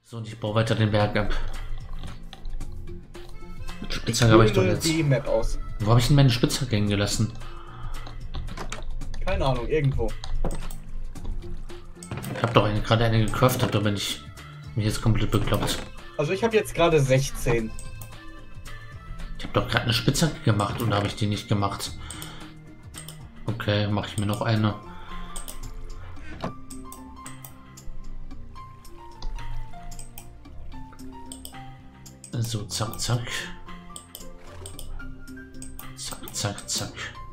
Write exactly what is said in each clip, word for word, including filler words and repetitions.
So, und ich baue weiter den Berg ab. Mit Spitzhacke habe ich doch jetzt. Die Map aus. Wo habe ich denn meine Spitzhacke hängen gelassen? Keine Ahnung, irgendwo. Ich habe doch eine, gerade eine gecraftet, da bin ich mich jetzt komplett bekloppt. Also ich habe jetzt gerade sechzehn. Ich habe doch gerade eine Spitzhacke gemacht und habe ich die nicht gemacht. Okay, mache ich mir noch eine. So, zack, zack. Zack, zack, zack.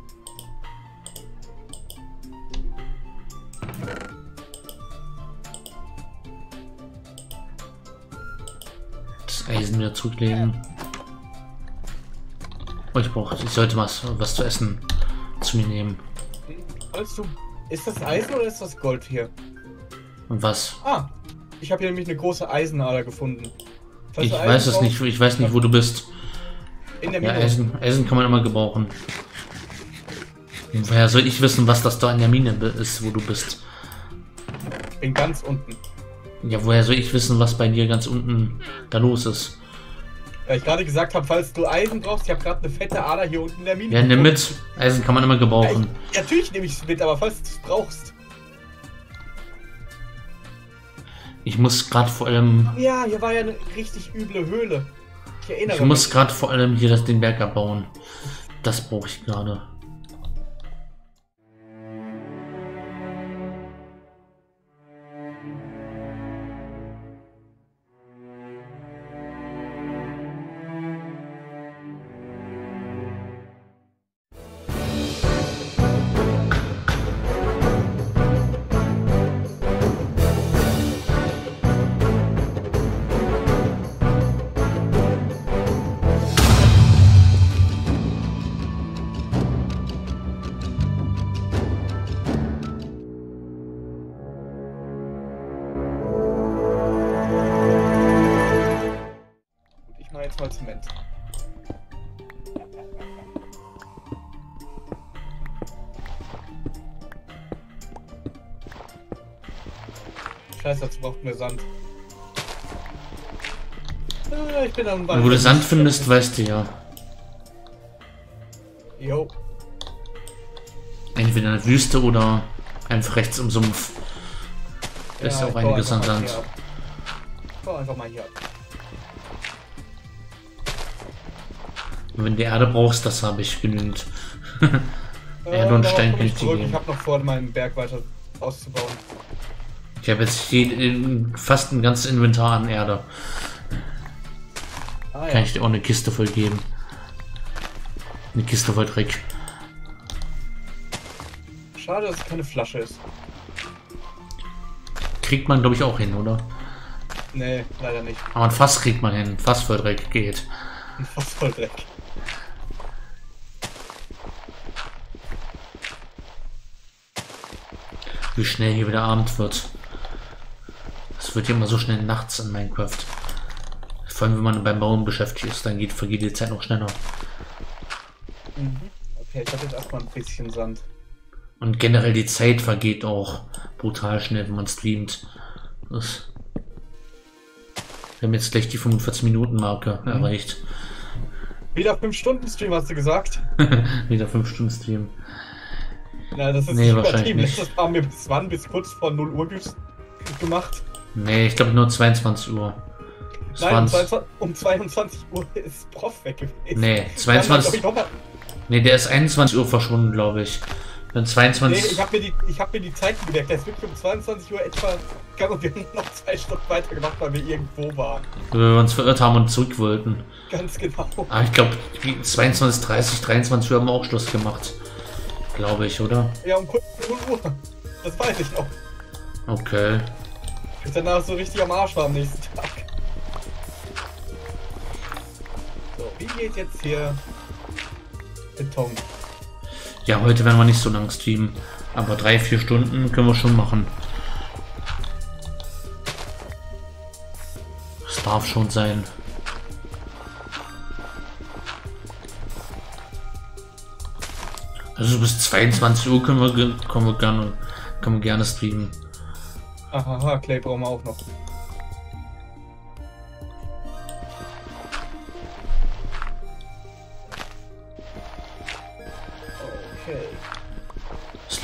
Das Eisen wieder zurücklegen. Oh, ich brauche, ich sollte was, was zu essen zu mir nehmen. Weißt du, ist das Eisen oder ist das Gold hier? Und was? Ah, ich habe hier nämlich eine große Eisenader gefunden. Ich weiß es nicht, ich weiß nicht, wo du bist. In der Ja, Mine. Eisen, Eisen kann man immer gebrauchen. Woher soll ich wissen, was das da in der Mine ist, wo du bist? Ich bin ganz unten. Ja, woher soll ich wissen, was bei dir ganz unten da los ist? Ja, ich gerade gesagt habe, falls du Eisen brauchst, ich habe gerade eine fette Ader hier unten in der Mine. Ja, nimm mit. Eisen kann man immer gebrauchen. Ja, ich, natürlich nehme ich es mit, aber falls du es brauchst. Ich muss gerade vor allem... Ja, hier war ja eine richtig üble Höhle. Ich erinnere Ich mich. muss gerade vor allem hier das, den Berg abbauen. Das brauche ich gerade. Ich mache jetzt mal Zement. Scheiße, dazu braucht mir Sand. Ah, ich bin am Wald. Wo du Sand findest, weißt du ja. Jo. Entweder in der Wüste oder einfach rechts im Sumpf. Da ist ja ich auch baue einiges an einfach mal Sand. hier ab. Ich baue einfach mal hier ab. Und wenn du Erde brauchst, das habe ich genügend. Erde Äh, und darauf Stein komme kann ich ich dir zurück. geben. Ich habe noch vor, meinen Berg weiter auszubauen. Ich habe jetzt je, fast ein ganzes Inventar an Erde. Ah, Kann ja. ich dir auch eine Kiste voll geben. Eine Kiste voll Dreck. Schade, dass es keine Flasche ist. Kriegt man, glaube ich, auch hin, oder? Nee, leider nicht. Aber ein Fass kriegt man hin. Fass voll Dreck geht. Fast voll Dreck. Wie schnell hier wieder Abend wird. Es wird ja immer so schnell nachts in Minecraft. Vor allem, wenn man beim Bauen beschäftigt ist, dann geht, vergeht die Zeit noch schneller. Mhm. Okay, ich habe jetzt erstmal ein bisschen Sand. Und generell die Zeit vergeht auch brutal schnell, wenn man streamt. Das wir haben jetzt gleich die fünfundvierzig Minuten Marke mhm. erreicht. Wieder fünf Stunden Stream, hast du gesagt? Wieder fünf Stunden Stream. Na, das ist Nee, nicht wahrscheinlich übertrieben. nicht. Letztes Mal haben wir bis wann? Bis kurz vor null Uhr ge- gemacht. Nee, ich glaube nur zweiundzwanzig Uhr. Es Nein, um waren- zweiundzwanzig, um zweiundzwanzig Uhr ist Prof weg gewesen. Nee, Dann zweiundzwanzig. hab ich noch mal- Nee, der ist einundzwanzig Uhr verschwunden, glaube ich. Dann Nee, zweiundzwanzig. ich habe mir, die- ich hab mir die Zeit gemerkt. Der ist wirklich um zweiundzwanzig Uhr etwa gegangen und wir haben noch zwei Stunden weiter gemacht, weil wir irgendwo waren. Weil wir uns verirrt haben und zurück wollten. Ganz genau. Ah, ich glaube, zweiundzwanzig, dreißig, dreiundzwanzig Uhr haben wir auch Schluss gemacht. Glaube ich, oder? Ja, um kurz null Uhr. Das weiß ich noch. Okay. Ich danach so richtig am Arsch war am nächsten Tag. So, wie geht jetzt hier Beton? Ja, heute werden wir nicht so lang streamen. Aber drei, vier Stunden können wir schon machen. Das darf schon sein. Also bis zweiundzwanzig Uhr können wir, ge- können wir gerne, können wir gerne streamen. Aha, Clay brauchen wir auch noch.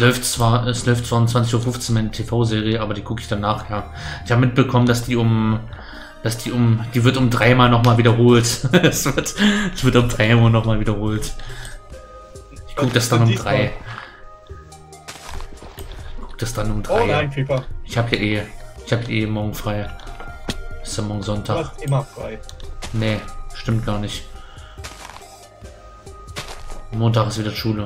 läuft zwar, es läuft zwar um zwanzig Uhr fünfzehn meine T V-Serie, aber die gucke ich dann nachher. Ich habe mitbekommen, dass die um, dass die um, die wird um dreimal nochmal wiederholt. es wird, es wird um dreimal nochmal wiederholt. Ich gucke das dann um drei. Ich guck das dann um drei. Oh nein, Creeper. Ich habe ja eh, ich habe eh morgen frei. Ist ja morgen Sonntag. Du hast immer frei. Nee, stimmt gar nicht. Montag ist wieder Schule.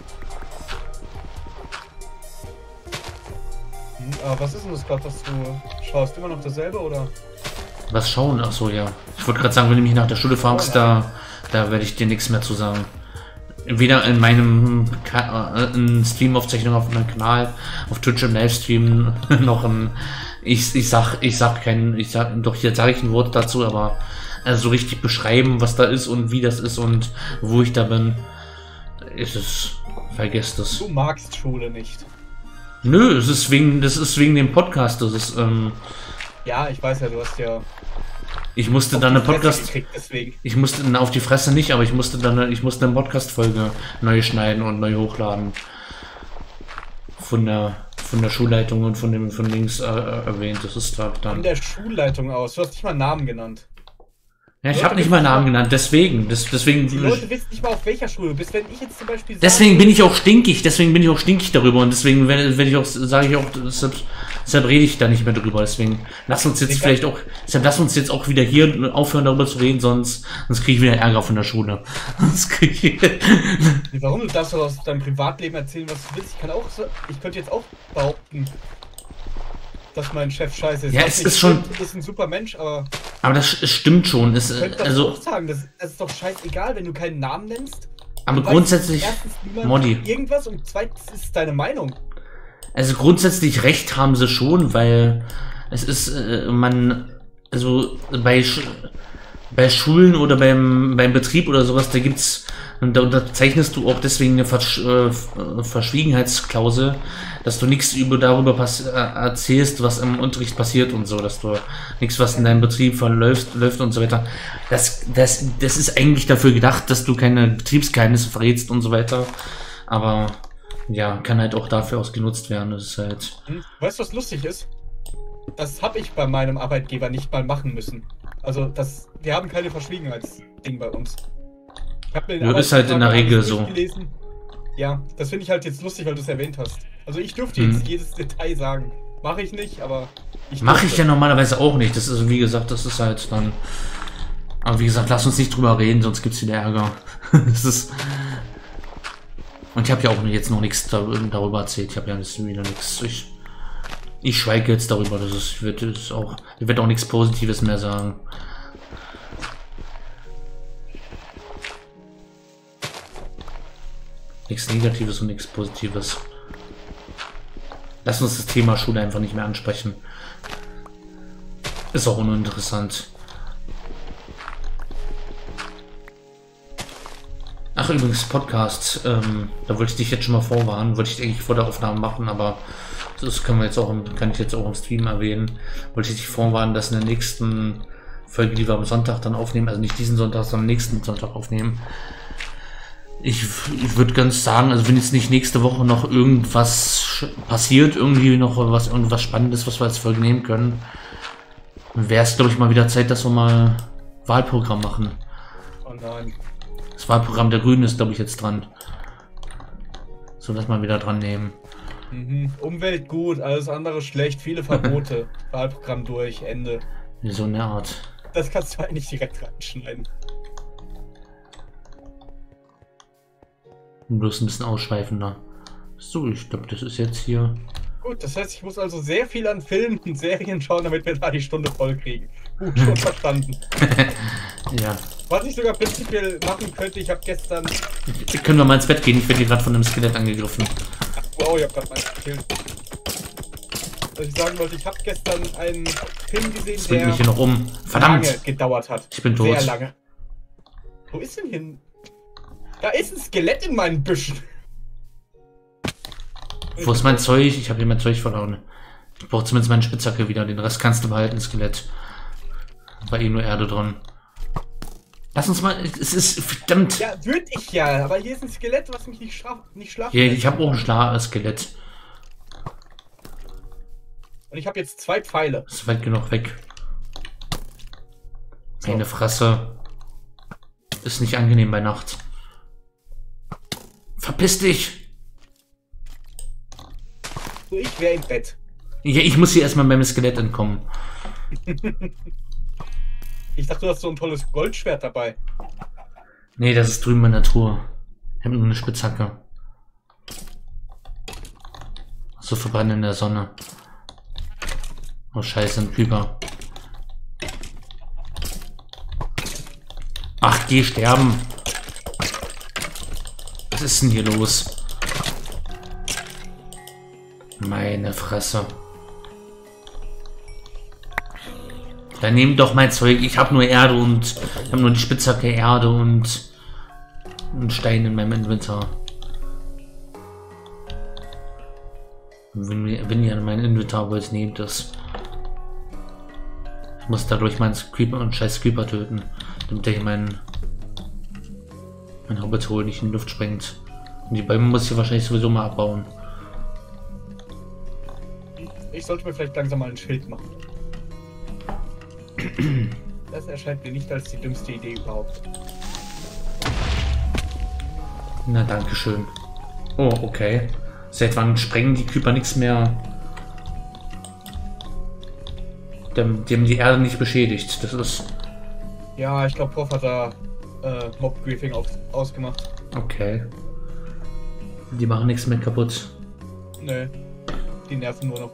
Hm, aber was ist denn das gerade, was du schaust? Immer noch dasselbe oder? Was schauen? Ach so, ja. Ich wollte gerade sagen, wenn du mich nach der Schule fragst, Oh, da, da werde ich dir nichts mehr zu sagen. Weder in meinem Ka äh, in Stream-Aufzeichnung auf meinem Kanal, auf Twitch im Livestream, noch im. Ich, ich sag, ich sag kein, ich sag, doch hier sage ich ein Wort dazu, aber also so richtig beschreiben, was da ist und wie das ist und wo ich da bin, ist es. Vergesst es. Du magst Schule nicht. Nö, es ist wegen, das ist wegen dem Podcast. Das ist, ähm, Ja, ich weiß ja, du hast ja. ich musste auf dann die eine Fresse Podcast. gekriegt, deswegen. Ich musste na, auf die Fresse nicht, aber ich musste dann, ich musste eine Podcast-Folge neu schneiden und neu hochladen. Von der, von der Schulleitung und von dem, von links äh, erwähnt. Das ist da Von dann. der Schulleitung aus. Du hast nicht mal einen Namen genannt. Ja, ich Leute habe nicht wissen mal Namen nicht genannt. Deswegen, das, deswegen. Die Leute wissen nicht mal, auf welcher Schule du bist. Wenn ich jetzt zum Beispiel sage, Deswegen bin ich auch stinkig. Deswegen bin ich auch stinkig darüber und deswegen werde, werde ich auch, sage ich auch, deshalb, deshalb rede ich da nicht mehr drüber. Deswegen lass uns jetzt Ich vielleicht auch, deshalb lass uns jetzt auch wieder hier aufhören darüber zu reden, sonst, sonst kriege ich wieder Ärger von der Schule. Sonst krieg ich warum du darfst du aus deinem Privatleben erzählen, was du willst? Ich kann auch, so, ich könnte jetzt auch behaupten, dass mein Chef scheiße ist. Ja, Was es nicht ist schon- stimmt, ist ein super Mensch, aber Aber das es stimmt schon. Es, ich könnte das also, auch sagen. Das, das ist doch scheißegal, wenn du keinen Namen nennst. aber dann weiß grundsätzlich, erstens niemand Modi. irgendwas und zweitens ist es deine Meinung. Also grundsätzlich recht haben sie schon, weil es ist, äh, man, also bei, Sch bei Schulen oder beim, beim Betrieb oder sowas, da gibt's, und da unterzeichnest du auch deswegen eine Versch äh, Verschwiegenheitsklausel, dass du nichts über darüber pass äh, erzählst, was im Unterricht passiert und so, dass du nichts, was in deinem Betrieb verläuft, läuft und so weiter. Das, das, das ist eigentlich dafür gedacht, dass du keine Betriebsgeheimnisse verrätst und so weiter. Aber ja, kann halt auch dafür ausgenutzt werden. Das ist halt. Hm? Weißt du, was lustig ist? Das habe ich bei meinem Arbeitgeber nicht mal machen müssen. Also, das, wir haben keine Verschwiegenheitsding bei uns. Ich hab mir den Ja, ist halt in der Arbeitsvertrag Regel alles so. durchgelesen. Ja, das finde ich halt jetzt lustig, weil du es erwähnt hast. Also, ich dürfte Mhm. jetzt jedes Detail sagen. Mache ich nicht, aber ich Mache ich dürfte. ja normalerweise auch nicht. Das ist, wie gesagt, das ist halt dann. Aber wie gesagt, lass uns nicht drüber reden, sonst gibt's wieder Ärger. Das ist. Und ich habe ja auch jetzt noch nichts da, darüber erzählt. Ich habe ja jetzt wieder nichts. Ich, ich schweige jetzt darüber. Das ist, ich werde jetzt auch, ich werde auch nichts Positives mehr sagen. Nichts Negatives und nichts Positives. Lass uns das Thema Schule einfach nicht mehr ansprechen. Ist auch uninteressant. Ach übrigens, Podcast. Ähm, da wollte ich dich jetzt schon mal vorwarnen. Wollte ich eigentlich vor der Aufnahme machen, aber das können wir jetzt auch, im, kann ich jetzt auch im Stream erwähnen. Wollte ich dich vorwarnen, dass in der nächsten Folge, die wir am Sonntag dann aufnehmen, also nicht diesen Sonntag, sondern nächsten Sonntag aufnehmen. Ich, ich würde ganz sagen, also wenn jetzt nicht nächste Woche noch irgendwas passiert, irgendwie noch was, irgendwas Spannendes, was wir als Folge nehmen können, wäre es, glaube ich, mal wieder Zeit, dass wir mal Wahlprogramm machen. Oh nein. Das Wahlprogramm der Grünen ist, glaube ich, jetzt dran. So, lass mal wieder dran nehmen. Mhm. Umwelt gut, alles andere schlecht, viele Verbote. Wahlprogramm durch, Ende. So eine Art. Das kannst du eigentlich direkt reinschneiden. Bloß ein bisschen ausschweifender. So, ich glaube, das ist jetzt hier. Gut, das heißt, ich muss also sehr viel an Filmen und Serien schauen, damit wir da die Stunde voll kriegen. Gut, schon verstanden. Ja. Was ich sogar prinzipiell machen könnte, ich habe gestern... Können wir mal ins Bett gehen? Ich werde hier gerade von einem Skelett angegriffen. Wow, ich habe gerade meinen gekillt. Was ich sagen wollte, ich habe gestern einen Film gesehen, Das bringt der mich hier noch um. Verdammt! lange gedauert hat. Ich bin tot. Sehr lange. Wo ist denn hin? Da ist ein Skelett in meinen Büschen. Wo ist mein Zeug? Ich habe hier mein Zeug verloren. Ich brauche zumindest meine Spitzhacke wieder. Den Rest kannst du behalten, Skelett. War eh nur Erde dran. Lass uns mal. Es ist verdammt. Ja, würde ich ja, aber hier ist ein Skelett, was mich nicht, schlaf, nicht schlafen Ja, lässt. ich habe auch ein Schla-Skelett. Und ich habe jetzt zwei Pfeile. Ist weit genug weg. So. Meine Fresse. Ist nicht angenehm bei Nacht. Verpiss dich! So, ich wäre im Bett. Ja, ich muss hier erstmal meinem Skelett entkommen. Ich dachte, du hast so ein tolles Goldschwert dabei. Nee, das ist drüben in der Truhe. Ich habe nur eine Spitzhacke. So verbrannt in der Sonne. Oh scheiße, ein Creeper. Ach, geh sterben. Was ist denn hier los? Meine Fresse. Dann nehm doch mein Zeug. Ich habe nur Erde und ich habe nur die Spitzhacke Erde und einen Stein in meinem Inventar. Wenn, wenn ihr mein Inventar wollt, nehmt das. Ich muss dadurch meinen Creeper und scheiß Creeper töten, damit er hier meinen mein Hobbit-Hole nicht in die Luft sprengt. Und die Bäume muss ich wahrscheinlich sowieso mal abbauen. Ich sollte mir vielleicht langsam mal ein Schild machen. Das erscheint mir nicht als die dümmste Idee überhaupt. Na, danke schön. Oh, okay. Seit wann sprengen die Creeper nichts mehr? Die haben, die haben die Erde nicht beschädigt. Das ist... Ja, ich glaube, Prof hat da äh, Mob-Griefing ausgemacht. Okay. Die machen nichts mehr kaputt. Nö, die nerven nur noch.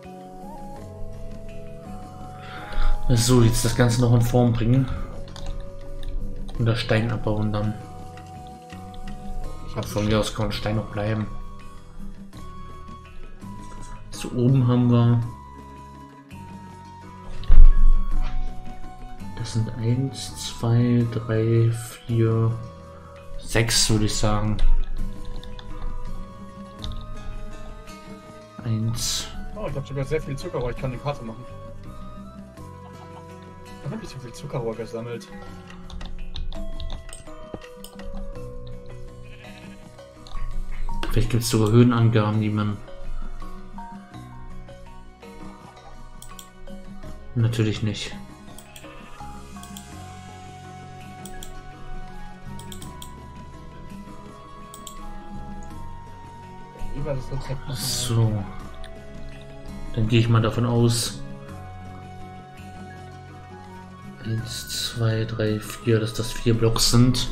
So, jetzt das Ganze noch in Form bringen. Und das Stein abbauen dann. Ach, von mir aus kann Stein noch bleiben. So, oben haben wir... Das sind eins, zwei, drei, vier, sechs würde ich sagen. Eins. Oh, ich habe sogar sehr viel Zuckerrohr. Ich kann eine Karte machen. Ich habe nicht so viel Zuckerrohr gesammelt. Vielleicht gibt es sogar Höhenangaben, die man... Natürlich nicht. Wie war das Rezept nochmal? So. Dann gehe ich mal davon aus. Eins, zwei, drei, vier, dass das vier Blocks sind.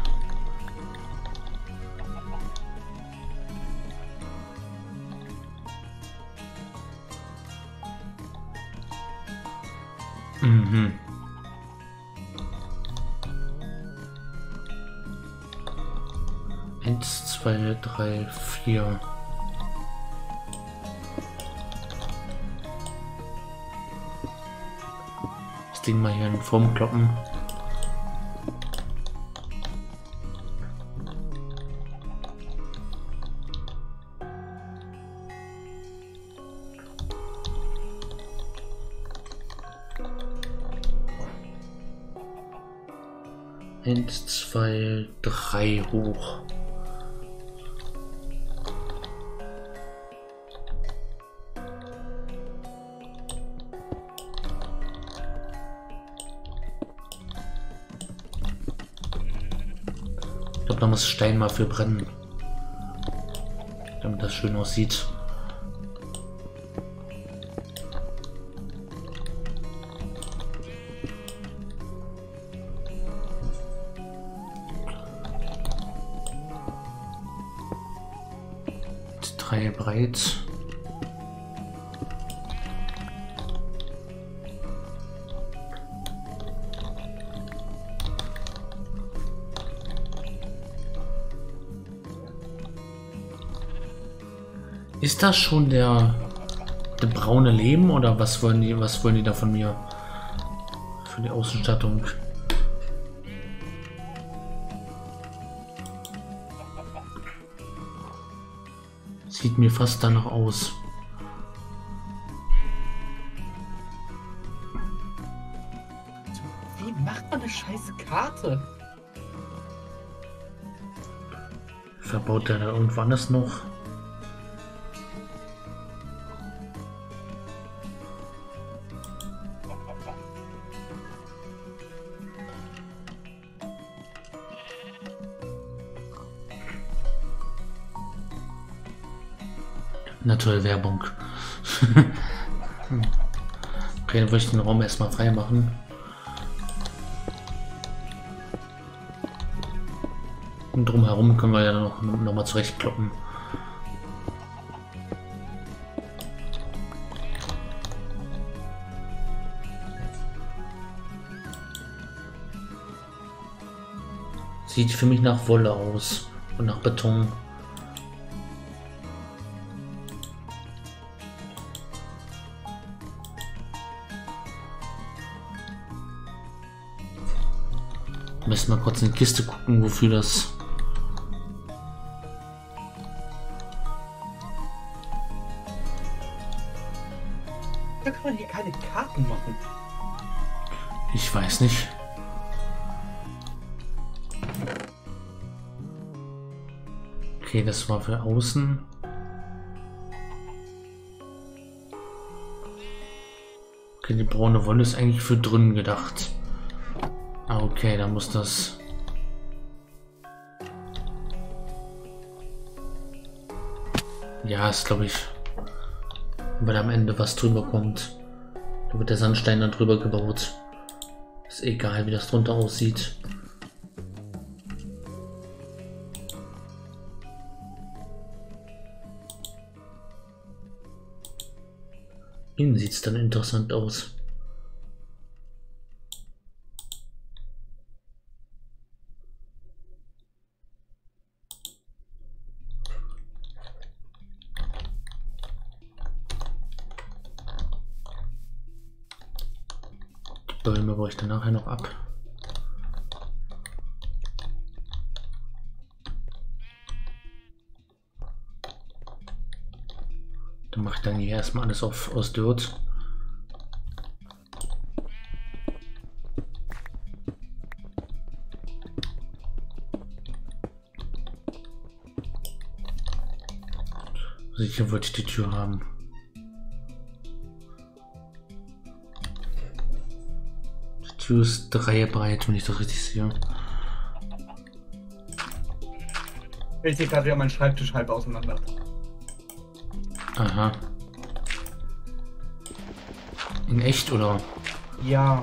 Mhm. Eins, zwei, drei, vier. Das Ding mal hier in Form kloppen. Eins, zwei, drei hoch. Ich glaube, da muss Stein mal für brennen, damit das schön aussieht. Drei breit. Ist das schon der, der braune Lehm oder was wollen die, was wollen die da von mir? Für die Außenstattung. Sieht mir fast danach aus. Wie macht man eine scheiße Karte? Verbaut der da irgendwo anders noch? Na toll, Werbung. Okay, dann würde ich den Raum erstmal frei machen. Und drumherum können wir ja noch, noch mal zurechtkloppen. Sieht für mich nach Wolle aus und nach Beton. Müssen wir kurz in die Kiste gucken, wofür das. Da kann man hier keine Karten machen. Ich weiß nicht. Okay, das war für außen. Okay, die braune Wolle ist eigentlich für drinnen gedacht. Ah, okay, dann muss das... Ja, ist glaube ich... Weil am Ende was drüber kommt. Da wird der Sandstein dann drüber gebaut. Ist egal, wie das drunter aussieht. Innen sieht es dann interessant aus. Die Bäume baue ich dann nachher noch ab. Dann mache ich dann hier erstmal alles auf, aus Dirt. Sicher wollte ich die Tür haben. Die Tür ist drei breit, wenn ich das richtig sehe. Ich sehe gerade, wie mein Schreibtisch halb auseinander. Aha. In echt, oder? Ja.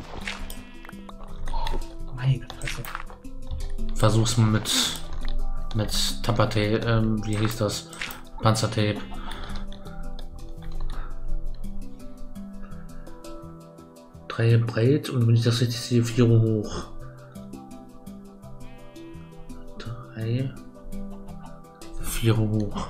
Meine Fresse. Versuch's mal mit mit Tapatape, ähm, wie hieß das? Panzertape. Drei breit und wenn ich das richtig sehe, vier hoch. Drei. Vier hoch.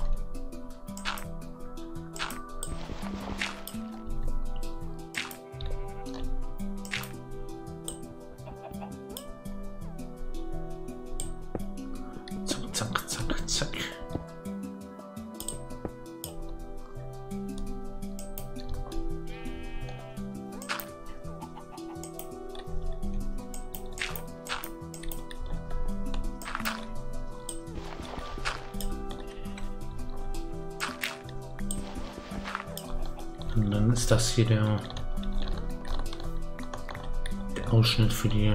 Zack, zack, zack. Und dann ist das hier der, der Ausschnitt für die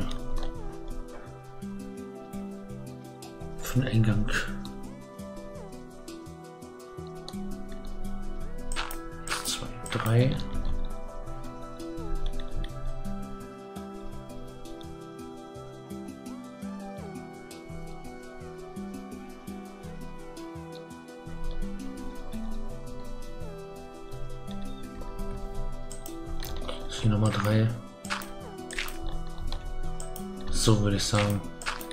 für den Eingang. Zwei, drei. Hier Nummer drei. So würde ich sagen.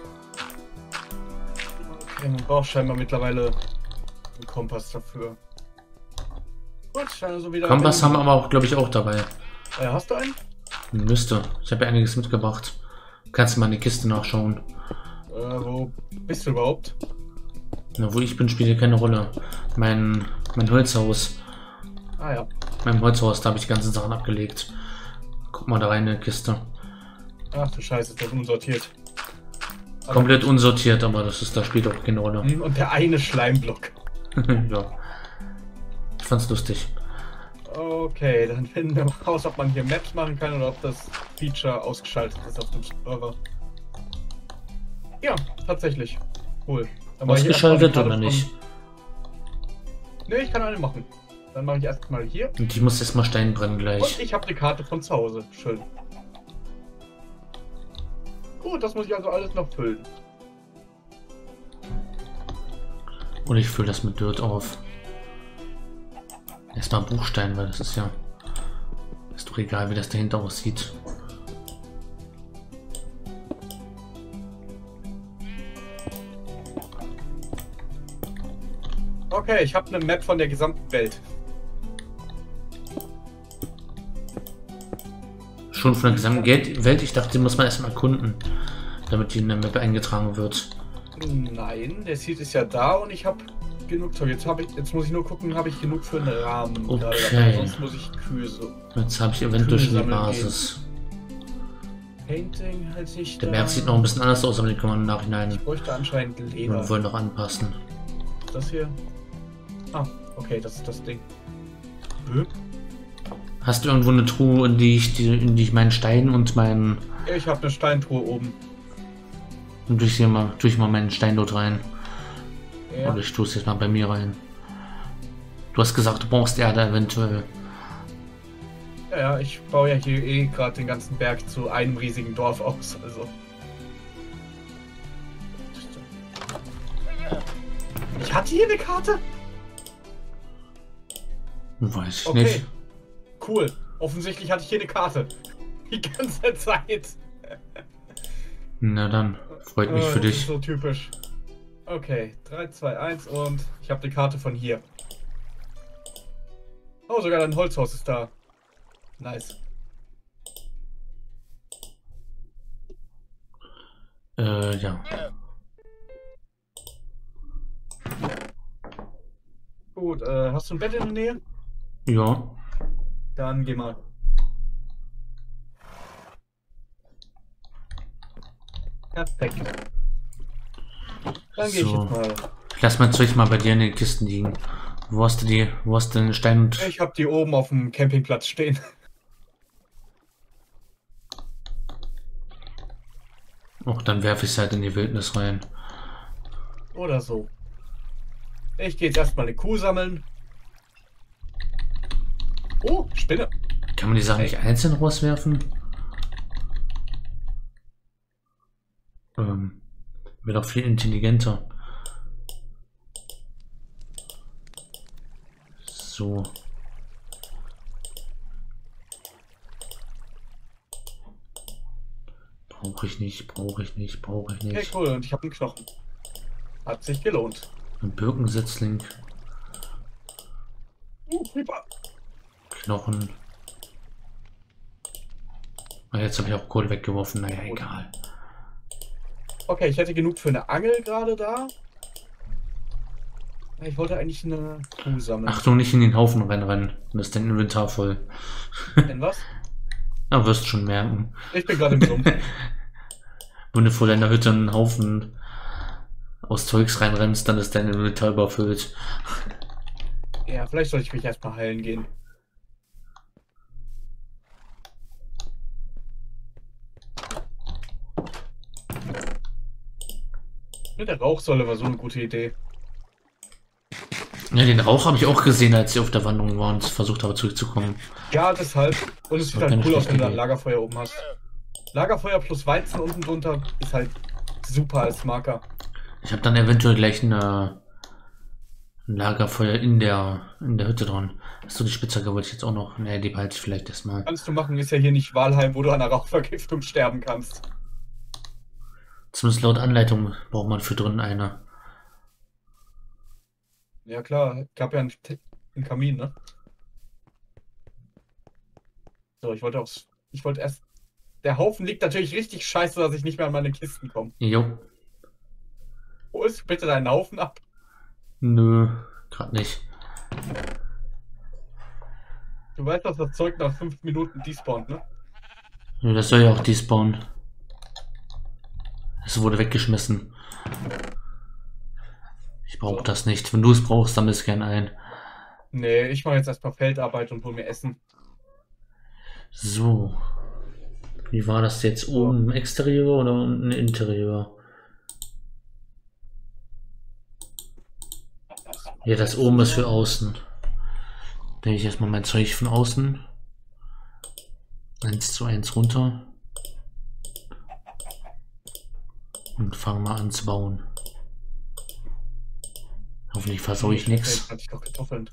Okay, man braucht scheinbar mittlerweile einen Kompass dafür. Gut, so wieder Kompass haben wir aber auch, glaube ich, auch dabei. Äh, hast du einen? Müsste. Ich habe ja einiges mitgebracht. Kannst du mal in die Kiste nachschauen. Äh, wo bist du überhaupt? Na, wo ich bin, spielt hier keine Rolle. Mein, mein Holzhaus. Ah ja. Mein Holzhaus, da habe ich die ganzen Sachen abgelegt. Guck mal da rein in die Kiste. Ach du Scheiße, ist das unsortiert. Komplett unsortiert, aber das ist, da spielt auch keine Rolle. Und der eine Schleimblock. Ja. Ich fand's lustig. Okay, dann finden wir mal raus, ob man hier Maps machen kann oder ob das Feature ausgeschaltet ist auf dem Server. Ja, tatsächlich. Cool. Dann mache ich Ausgeschaltet erstmal oder von- nicht? Ne, ich kann eine machen. Dann mache ich erstmal hier. Und ich muss erstmal Stein brennen Und gleich. ich habe eine Karte von zu Hause. Schön. Gut, das muss ich also alles noch füllen. Und ich fülle das mit Dirt auf. Erstmal Bruchstein, weil das ist ja... Ist doch egal, wie das dahinter aussieht. Okay, ich habe eine Map von der gesamten Welt. Schon von der gesamten Geld Welt? Ich dachte, die muss man erstmal erkunden, damit die in der Map eingetragen wird. Nein, der Seed ist ja da und ich habe genug. So, jetzt habe ich, jetzt muss ich nur gucken, habe ich genug für einen Rahmen. Okay. Gerade dabei, sonst muss ich Kühe so. Jetzt habe ich eventuell schon die sammeln Basis. Painting halt nicht. Der da. Berg sieht noch ein bisschen anders aus, aber den kann man im Ich Nachhinein bräuchte anscheinend Leder. und wollen noch anpassen. Das hier. Ah, okay, das ist das Ding. Hm? Hast du irgendwo eine Truhe, in die ich, die, in die ich meinen Stein und meinen... Ich habe eine Steintruhe oben. Und tue ich hier mal, tue ich mal meinen Stein dort rein. Ja. Oder ich tue es jetzt mal bei mir rein. Du hast gesagt, du brauchst Erde eventuell. Ja, ja, ich baue ja hier eh gerade den ganzen Berg zu einem riesigen Dorf aus. Also. Ich hatte hier eine Karte? Weiß ich Okay. nicht. Cool. Offensichtlich hatte ich hier eine Karte. Die ganze Zeit. Na dann, freut mich Oh, für das dich. ist so typisch. Okay, drei, zwei, eins und ich habe die Karte von hier. Oh, sogar dein Holzhaus ist da. Nice. Äh, ja. Gut, äh, hast du ein Bett in der Nähe? Ja. Dann geh mal. Perfekt. Dann gehe ich So. jetzt mal. Ich lass mein Zeug mal bei dir in den Kisten liegen. Wo hast du die? Wo hast du den Stein und... Ich habe die oben auf dem Campingplatz stehen. Och, dann werfe ich es halt in die Wildnis rein. Oder so. Ich gehe jetzt erstmal eine Kuh sammeln. Oh, Spinne. Kann man die Sachen nicht einzeln rauswerfen? Ähm, wäre doch viel intelligenter. So. Brauche ich nicht, brauche ich nicht, brauche ich Okay, nicht. cool. Und ich habe einen Knochen. Hat sich gelohnt. Ein Birkensetzling, Uh, Creeper. Knochen. Ah, jetzt habe ich auch Kohle weggeworfen, naja, Gut. egal. Okay, ich hätte genug für eine Angel gerade da. Ich wollte eigentlich eine Kuh sammeln. Achtung, nicht in den Haufen reinrennen, dann ist dein Inventar voll. Denn was? Ja, wirst schon merken. Ich bin gerade im Sumpf. Wenn du vor deiner Hütte einen Haufen aus Zeugs reinrennst, dann ist dein Inventar überfüllt. Ja, vielleicht sollte ich mich erstmal heilen gehen. Ne, der Rauchsäule war so eine gute Idee. Ja, den Rauch habe ich auch gesehen, als ich auf der Wanderung war und versucht habe zurückzukommen. Ja, deshalb. Und es Das sieht war halt keine cool aus, schlechte wenn du ein Idee. Lagerfeuer oben hast. Lagerfeuer plus Weizen unten drunter ist halt super als Marker. Ich habe dann eventuell gleich eine, ein Lagerfeuer in der, in der Hütte dran. Achso, die Spitzhacke wollte ich jetzt auch noch. Ne, die behalte ich vielleicht erstmal. Kannst du machen, ist ja hier nicht Walheim, wo du an einer Rauchvergiftung sterben kannst. Zumindest laut Anleitung braucht man für drin eine. Ja klar, gab ja einen, einen Kamin, ne? So, ich wollte auch. Ich wollte erst. Der Haufen liegt natürlich richtig scheiße, dass ich nicht mehr an meine Kisten komme. Jo. Holst bitte deinen Haufen ab. Nö, gerade nicht. Du weißt, dass das Zeug nach fünf Minuten despawnt, ne? Nö, das soll ja auch despawnen. Es wurde weggeschmissen. Ich brauche So. das nicht. Wenn du es brauchst, sammel es gern ein. Nee, ich mache jetzt erstmal Feldarbeit und hol mir Essen. So. Wie war das jetzt? Oben im Exterieur oder unten im Interieur? Ja, das oben ist für außen. Nehme ich erstmal mein Zeug von außen. Eins zu eins runter. Und fange mal an zu bauen. Hoffentlich versaue ich nichts. Hatte ich doch Kartoffeln.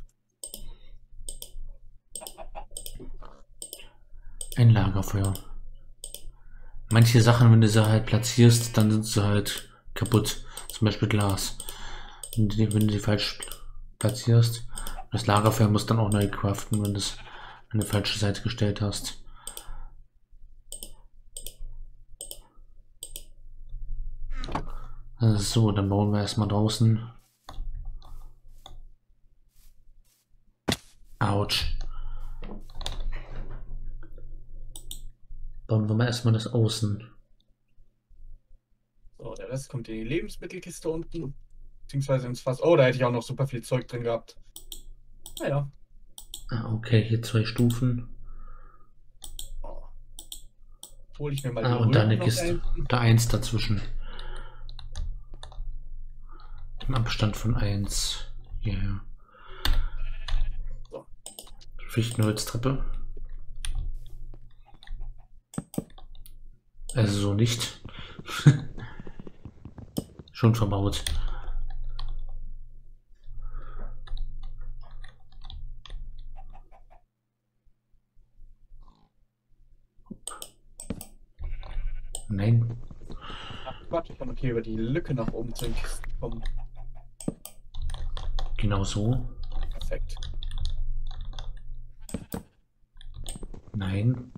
Ein Lagerfeuer. Manche Sachen, wenn du sie halt platzierst, dann sind sie halt kaputt. Zum Beispiel Glas. Wenn du die, wenn du die falsch platzierst. Das Lagerfeuer muss dann auch neu craften, wenn du es an die falsche Seite gestellt hast. So, dann bauen wir erstmal draußen. Autsch. Bauen wir mal erstmal das Außen. So, der Rest kommt in die Lebensmittelkiste unten. Beziehungsweise ins Fass. Oh, da hätte ich auch noch super viel Zeug drin gehabt. Naja. Ah, okay, hier zwei Stufen. Oh. Hol ich mir mal Ah, die und da Röhren eine noch Kiste. ein. Da eins dazwischen. Im Abstand von eins. Hierher. So. Fichtenholztreppe. Also so nicht. Schon verbaut. Nein. Ach Quatsch, ich kann okay über die Lücke nach oben zu den Kisten kommen. Genau so. Perfekt. Nein.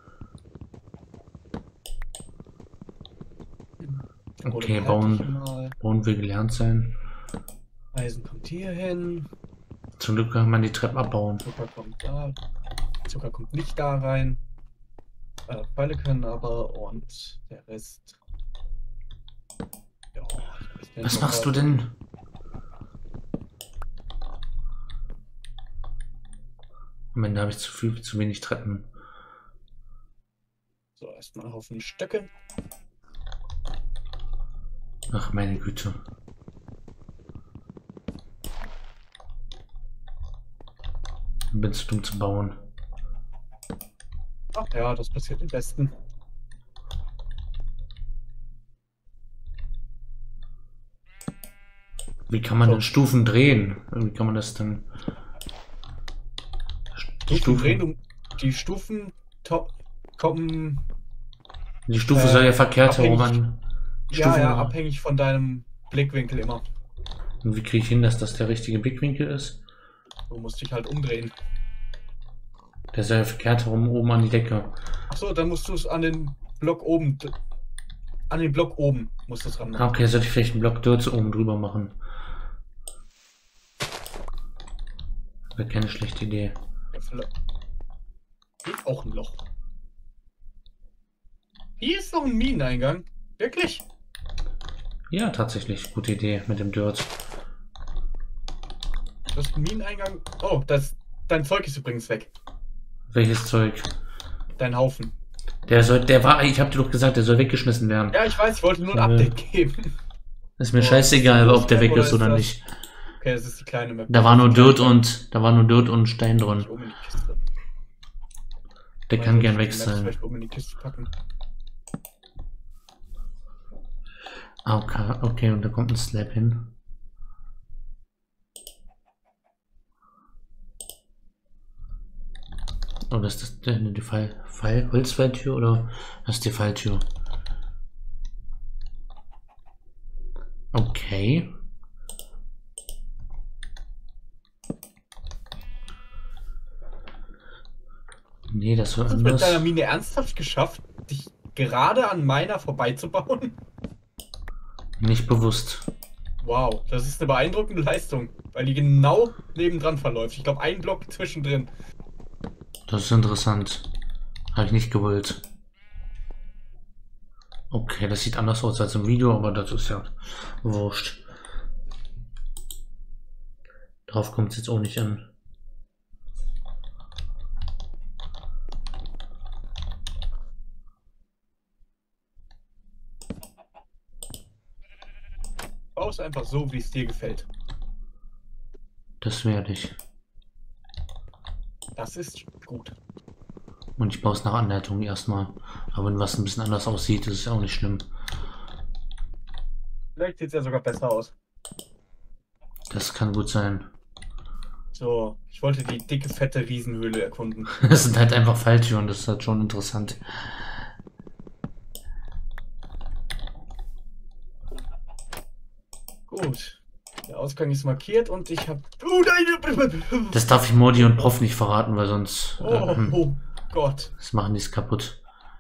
Okay, Oder bauen, halt mal. bauen will gelernt sein. Eisen kommt hier hin. Zum Glück kann man die Treppen abbauen. Zucker kommt da. Zucker kommt nicht da rein. Äh, Pfeile können aber und der Rest. Ja, Was machst du denn? Am Ende habe ich zu viel, zu wenig Treppen. So, erstmal einen Haufen Stöcke. Ach, meine Güte. Bin zu dumm zu bauen. Ach ja, das passiert am besten. Wie kann man So. denn Stufen drehen? Wie kann man das denn? Die Stufen Stufen, drehen, um die Stufen top, kommen. die Stufe äh, soll ja verkehrt abhängig- herum an. Ja, Stufen- ja, abhängig von deinem Blickwinkel immer. Und wie kriege ich hin, dass das der richtige Blickwinkel ist? Du musst dich halt umdrehen. Der soll ja verkehrt herum oben an die Decke. Achso, dann musst du es an den Block oben. An den Block oben musst du es ran Ah, machen. okay, sollte ich vielleicht einen Block Dirt oben drüber machen. Wäre keine schlechte Idee. Ja, vielleicht- Hier ist auch ein Loch. Hier ist noch ein Mineneingang. Wirklich? Ja, tatsächlich. Gute Idee mit dem Dirt. Das ist ein Mineneingang. Oh, das, dein Zeug ist übrigens weg. Welches Zeug? Dein Haufen. Der soll, der war, ich hab dir doch gesagt, der soll weggeschmissen werden. Ja, ich weiß, ich wollte nur ein Ja. Update geben. Ist mir Oh, scheißegal, ist das ob der Map weg oder ist ist oder das- nicht. Okay, das ist die kleine Map. Da war nur Dirt und, da war nur Dirt und Stein drin. Nicht oben in die Kiste. Der Weil kann ich gern die weg Maps sein. Vielleicht oben in die Kiste packen. Ah, okay, okay, und da kommt ein Slab hin. Oder ist das denn die Fall, Fall, Holzfalltür oder das ist die Falltür? Okay. Nee, das war Hast du es mit anders. deiner Mine ernsthaft geschafft, dich gerade an meiner vorbeizubauen? Nicht bewusst. Wow, das ist eine beeindruckende Leistung, weil die genau nebendran verläuft. Ich glaube, ein Block zwischendrin. Das ist interessant. Habe ich nicht gewollt. Okay, das sieht anders aus als im Video, aber das ist ja wurscht. Darauf kommt es jetzt auch nicht an. Baust einfach so, wie es dir gefällt. Das werde ich. Das ist gut. Und ich baue es nach Anleitung erstmal. Aber wenn was ein bisschen anders aussieht, ist es ja auch nicht schlimm. Vielleicht sieht es ja sogar besser aus. Das kann gut sein. So, ich wollte die dicke, fette Riesenhöhle erkunden. Das sind halt einfach Falltüren, das ist halt schon interessant. Gut. Der Ausgang ist markiert und ich habe... Oh nein! Das darf ich Mordi und Prof nicht verraten, weil sonst... Oh, Äh, hm, oh Gott. das machen die es kaputt.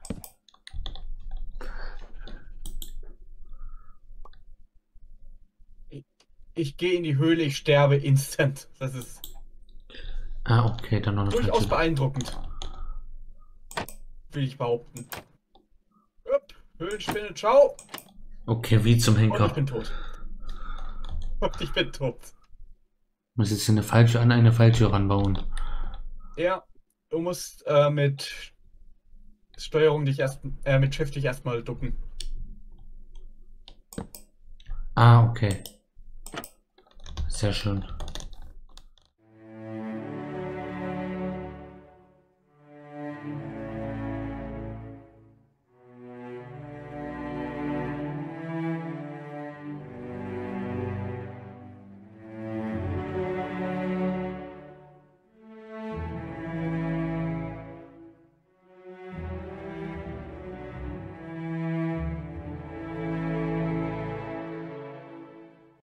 Ich, ich gehe in die Höhle, ich sterbe instant. Das ist Ah, okay, dann noch eine durchaus Falltür. beeindruckend. Will ich behaupten. Upp, Höhlenspinne, ciao. Okay, wie zum Und ich Henker. bin tot. Und ich bin tot. Ich muss jetzt hier eine Falltür an eine Falltür ranbauen. Ja, du musst äh, mit Steuerung dich erst, äh, mit Shift dich erstmal ducken. Ah, okay. Sehr schön.